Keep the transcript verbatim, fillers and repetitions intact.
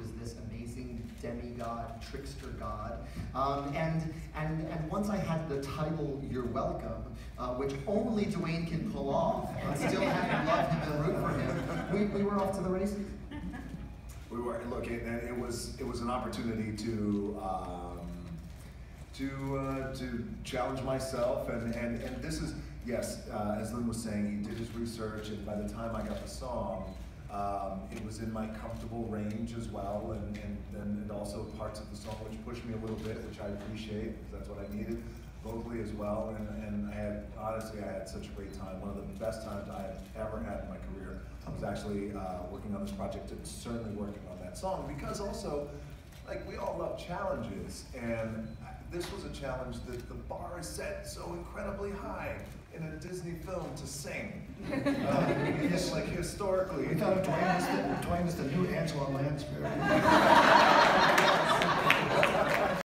was this amazing demigod, trickster god. Um, and, and, and once I had the title, You're Welcome, uh, which only Dwayne can pull off, and still have to love him and root for him, we, we were off to the races. We were, look, it, it was it was an opportunity to um, to uh, to challenge myself, and, and, and this is, yes, uh, as Lin was saying, he did his research, and by the time I got the song, um, it was in my comfortable range as well, and, and, and also parts of the song which pushed me a little bit, which I appreciate, because that's what I needed, vocally as well, and, and I had, honestly, I had such a great time. One of the best times I have ever had in my career was actually uh, working on this project, and certainly working on that song, because also, like, we all love challenges, and this was a challenge that the bar is set so incredibly high in a Disney film to sing. Um, it's like historically. We thought Dwayne was the, Dwayne was the new Angela Lansbury.